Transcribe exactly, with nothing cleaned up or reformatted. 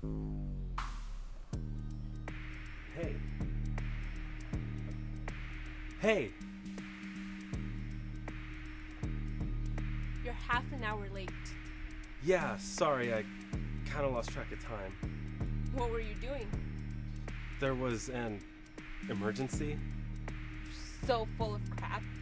Hey. Hey! You're half an hour late. Yeah, sorry, I kind of lost track of time. What were you doing? There was an emergency. So full of crap.